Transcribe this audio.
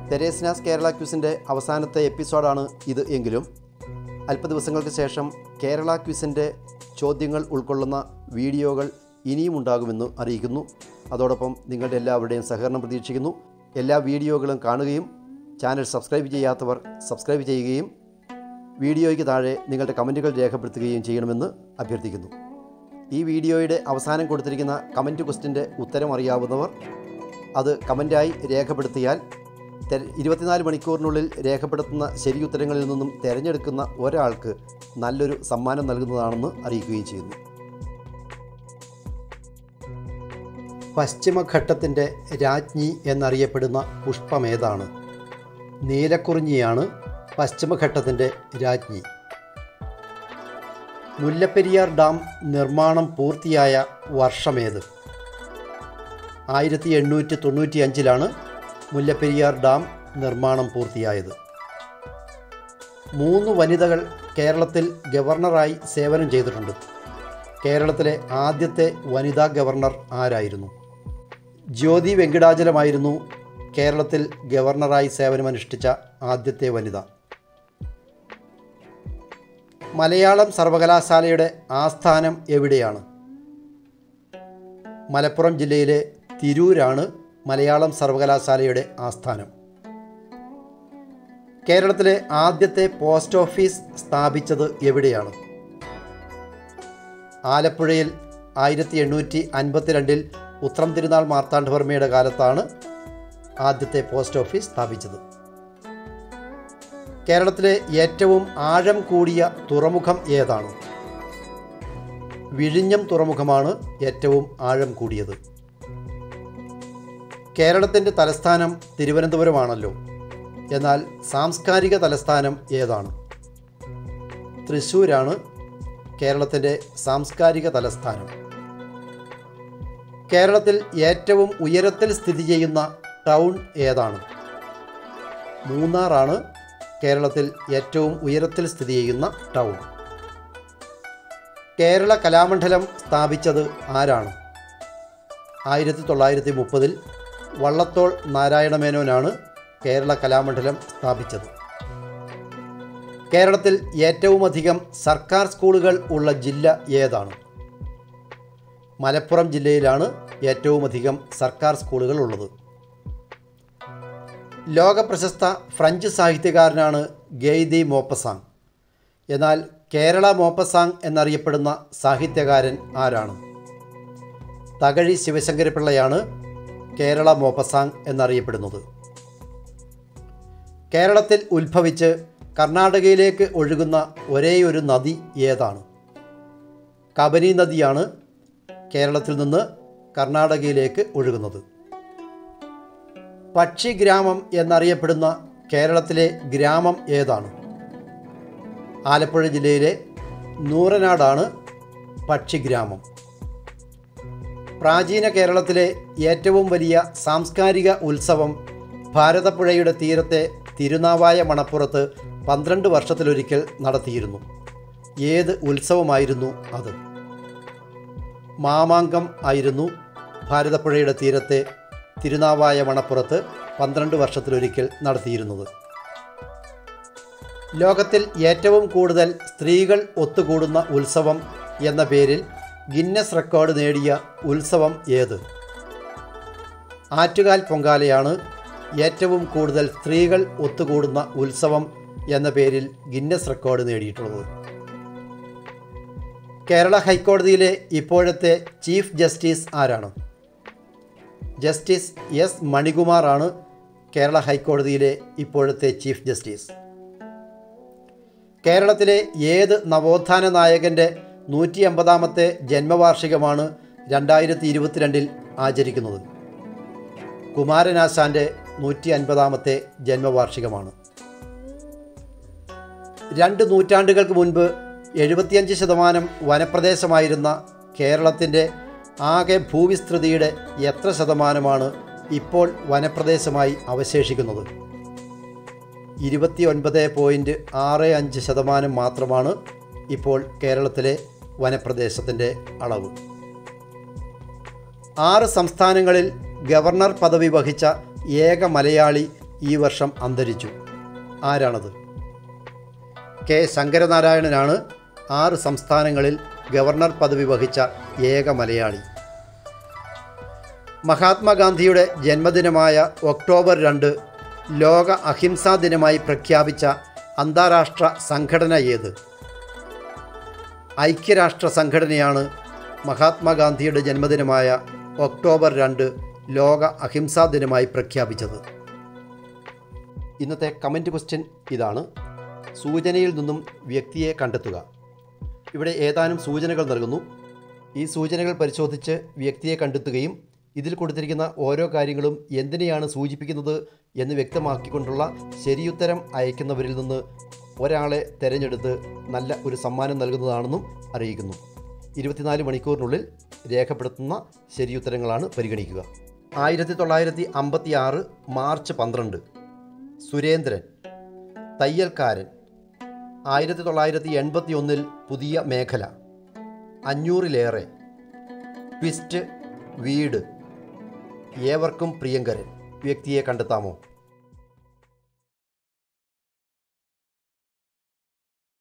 തെരേസ്നാസ് കേരള ക്വിസിൻ്റെ അവസാനത്തെ എപ്പിസോഡാണ് ഇത് എങ്കിലും അല്പ ദിവസങ്ങൾക്ക് ശേഷം കേരള ക്വിസിൻ്റെ ചോദ്യങ്ങൾ ഉൾക്കൊള്ളുന്ന വീഡിയോകൾ ഇനിയും ഉണ്ടാകുമെന്ന് അറിയിക്കുന്നു. അതോടൊപ്പം നിങ്ങളുടെ എല്ലാവരുടെയും സഹകരണം പ്രതീക്ഷിക്കുന്നു. എല്ലാ വീഡിയോകളും കാണുകയും ചാനൽ സബ്സ്ക്രൈബ് ചെയ്യാത്തവർ സബ്സ്ക്രൈബ് ചെയ്യുകയും വീഡിയോയ്ക്ക് താഴെ നിങ്ങളുടെ കമൻറ്റുകൾ രേഖപ്പെടുത്തുകയും ചെയ്യണമെന്ന് അഭ്യർത്ഥിക്കുന്നു. ഈ വീഡിയോയുടെ അവസാനം കൊടുത്തിരിക്കുന്ന കമൻറ്റ് ക്വസ്റ്റിൻ്റെ ഉത്തരം അറിയാവുന്നവർ അത് കമൻറ്റായി രേഖപ്പെടുത്തിയാൽ 24 മണിക്കൂറിനുള്ളിൽ രേഖപ്പെടുത്തുന്ന ശരിയുത്തരങ്ങളിൽ നിന്നും തിരഞ്ഞെടുക്കുന്ന ഒരാൾക്ക് നല്ലൊരു സമ്മാനം നൽകുന്നതാണെന്ന് അറിയിക്കുകയും ചെയ്യുന്നു. പശ്ചിമഘട്ടത്തിൻ്റെ രാജ്ഞി എന്നറിയപ്പെടുന്ന പുഷ്പമേതാണ്? നീലക്കുറിഞ്ഞിയാണ് പശ്ചിമഘട്ടത്തിൻ്റെ രാജ്ഞി. മുല്ലപ്പെരിയാർ ഡാം നിർമ്മാണം പൂർത്തിയായ വർഷമേത്? 1895 മുല്ലപ്പെരിയാർ ഡാം നിർമ്മാണം പൂർത്തിയായത്. 3 വനിതകൾ കേരളത്തിൽ ഗവർണറായി സേവനം ചെയ്തിട്ടുണ്ട്. കേരളത്തിലെ ആദ്യത്തെ വനിതാ ഗവർണർ ആരായിരുന്നു? ജ്യോതി വെങ്കിടാചലമായിരുന്നു കേരളത്തിൽ ഗവർണറായി സേവനമനുഷ്ഠിച്ച ആദ്യത്തെ വനിത. മലയാളം സർവകലാശാലയുടെ ആസ്ഥാനം എവിടെയാണ്? മലപ്പുറം ജില്ലയിലെ തിരൂരാണ് മലയാളം സർവകലാശാലയുടെ ആസ്ഥാനം. കേരളത്തിലെ ആദ്യത്തെ പോസ്റ്റ് ഓഫീസ് സ്ഥാപിച്ചത് എവിടെയാണ്? ആലപ്പുഴയിൽ 1852 ഉത്രം തിരുനാൾ മാർത്താണ്ഡവർമ്മയുടെ കാലത്താണ് ആദ്യത്തെ പോസ്റ്റ് ഓഫീസ് സ്ഥാപിച്ചത്. കേരളത്തിലെ ഏറ്റവും ആഴം കൂടിയ തുറമുഖം ഏതാണ്? വിഴിഞ്ഞം തുറമുഖമാണ് ഏറ്റവും ആഴം കൂടിയത്. കേരളത്തിൻ്റെ തലസ്ഥാനം തിരുവനന്തപുരമാണല്ലോ. എന്നാൽ സാംസ്കാരിക തലസ്ഥാനം ഏതാണ്? തൃശ്ശൂരാണ് കേരളത്തിൻ്റെ സാംസ്കാരിക തലസ്ഥാനം. കേരളത്തിൽ ഏറ്റവും ഉയരത്തിൽ സ്ഥിതി ചെയ്യുന്ന ടൗൺ ഏതാണ്? മൂന്നാറാണ് കേരളത്തിൽ ഏറ്റവും ഉയരത്തിൽ സ്ഥിതി ചെയ്യുന്ന ടൗൺ. കേരള കലാമണ്ഡലം സ്ഥാപിച്ചത് ആരാണ്? 1930 വള്ളത്തോൾ നാരായണമേനോനാണ് കേരള കലാമണ്ഡലം സ്ഥാപിച്ചത്. കേരളത്തിൽ ഏറ്റവുമധികം സർക്കാർ സ്കൂളുകൾ ഉള്ള ജില്ല ഏതാണ്? മലപ്പുറം ജില്ലയിലാണ് ഏറ്റവുമധികം സർക്കാർ സ്കൂളുകൾ ഉള്ളത്. ലോകപ്രശസ്ത ഫ്രഞ്ച് സാഹിത്യകാരനാണ് ഗെയ് ദി മോപ്പസാങ്. എന്നാൽ കേരള മോപ്പസാങ് എന്നറിയപ്പെടുന്ന സാഹിത്യകാരൻ ആരാണ്? തകഴി ശിവശങ്കരപിള്ളയാണ് കേരള മോപ്പസാങ് എന്നറിയപ്പെടുന്നത്. കേരളത്തിൽ ഉത്ഭവിച്ച് കർണാടകയിലേക്ക് ഒഴുകുന്ന ഒരേയൊരു നദി ഏതാണ്? കബനി നദിയാണ് കേരളത്തിൽ നിന്ന് കർണാടകയിലേക്ക് ഒഴുകുന്നത്. പക്ഷിഗ്രാമം എന്നറിയപ്പെടുന്ന കേരളത്തിലെ ഗ്രാമം ഏതാണ്? ആലപ്പുഴ ജില്ലയിലെ നൂറനാടാണ് പക്ഷിഗ്രാമം. പ്രാചീന കേരളത്തിലെ ഏറ്റവും വലിയ സാംസ്കാരിക ഉത്സവം ഭാരതപ്പുഴയുടെ തീരത്തെ തിരുനാവായ മണപ്പുറത്ത് 12 വർഷത്തിലൊരിക്കൽ നടത്തിയിരുന്നു. ഏത് ഉത്സവമായിരുന്നു അത്? മാമാങ്കം ആയിരുന്നു ഭാരതപ്പുഴയുടെ തീരത്തെ തിരുനാവായ മണപ്പുറത്ത് 12 വർഷത്തിലൊരിക്കൽ നടത്തിയിരുന്നത്. ലോകത്തിൽ ഏറ്റവും കൂടുതൽ സ്ത്രീകൾ ഒത്തുകൂടുന്ന ഉത്സവം എന്ന പേരിൽ ഗിന്നസ് റെക്കോർഡ് നേടിയ ഉത്സവം ഏത്? ആറ്റുകാൽ പൊങ്കാലയാണ് ഏറ്റവും കൂടുതൽ സ്ത്രീകൾ ഒത്തുകൂടുന്ന ഉത്സവം എന്ന പേരിൽ ഗിന്നസ് റെക്കോർഡ് നേടിയിട്ടുള്ളത്. കേരള ഹൈക്കോടതിയിലെ ഇപ്പോഴത്തെ ചീഫ് ജസ്റ്റിസ് ആരാണ്? ജസ്റ്റിസ് എസ് മണികുമാറാണ് കേരള ഹൈക്കോടതിയിലെ ഇപ്പോഴത്തെ ചീഫ് ജസ്റ്റിസ്. കേരളത്തിലെ ഏത് നവോത്ഥാന നായകൻ്റെ 150ാമത്തെ ജന്മവാർഷികമാണ് 2022 ആചരിക്കുന്നത്? കുമാരനാശാൻ്റെ 150ാമത്തെ ജന്മവാർഷികമാണ്. 2 നൂറ്റാണ്ടുകൾക്ക് മുൻപ് 75% വനപ്രദേശമായിരുന്ന കേരളത്തിൻ്റെ ആകെ ഭൂവിസ്തൃതിയുടെ എത്ര ശതമാനമാണ് ഇപ്പോൾ വനപ്രദേശമായി അവശേഷിക്കുന്നത്? 29.65% മാത്രമാണ് ഇപ്പോൾ കേരളത്തിലെ വനപ്രദേശത്തിൻ്റെ അളവ്. 6 സംസ്ഥാനങ്ങളിൽ ഗവർണർ പദവി വഹിച്ച ഏക മലയാളി ഈ വർഷം അന്തരിച്ചു. ആരാണത്? കെ ശങ്കരനാരായണനാണ് 6 സംസ്ഥാനങ്ങളിൽ ഗവർണർ പദവി വഹിച്ച ഏക മലയാളി. മഹാത്മാഗാന്ധിയുടെ ജന്മദിനമായ ഒക്ടോബർ 2 ലോക അഹിംസാ ദിനമായി പ്രഖ്യാപിച്ച അന്താരാഷ്ട്ര സംഘടന ഏത്? ഐക്യരാഷ്ട്ര സംഘടനയാണ് മഹാത്മാഗാന്ധിയുടെ ജന്മദിനമായ ഒക്ടോബർ 2 ലോക അഹിംസാ ദിനമായി പ്രഖ്യാപിച്ചത്. ഇന്നത്തെ കമൻറ്റ് ക്വസ്റ്റ്യൻ ഇതാണ്: സൂചനയിൽ നിന്നും വ്യക്തിയെ കണ്ടെത്തുക. ഇവിടെ ഏതാനും സൂചനകൾ നൽകുന്നു. ഈ സൂചനകൾ പരിശോധിച്ച് വ്യക്തിയെ കണ്ടെത്തുകയും ഇതിൽ കൊടുത്തിരിക്കുന്ന ഓരോ കാര്യങ്ങളും എന്തിനെയാണ് സൂചിപ്പിക്കുന്നത് എന്ന് വ്യക്തമാക്കിക്കൊണ്ടുള്ള ശരിയുത്തരം അയക്കുന്നവരിൽ നിന്ന് ഒരാളെ തിരഞ്ഞെടുത്ത് നല്ല ഒരു സമ്മാനം നൽകുന്നതാണെന്നും അറിയിക്കുന്നു. 24 മണിക്കൂറിനുള്ളിൽ രേഖപ്പെടുത്തുന്ന ശരിയുത്തരങ്ങളാണ് പരിഗണിക്കുക. 1956 മാർച്ച് 12 സുരേന്ദ്രൻ. തയ്യൽക്കാരൻ. 1981 പുതിയ മേഖല. 500-ലേറെ. ട്വിസ്റ്റ്. വീട്. ഏവർക്കും പ്രിയങ്കരൻ. വ്യക്തിയെ കണ്ടെത്താമോ?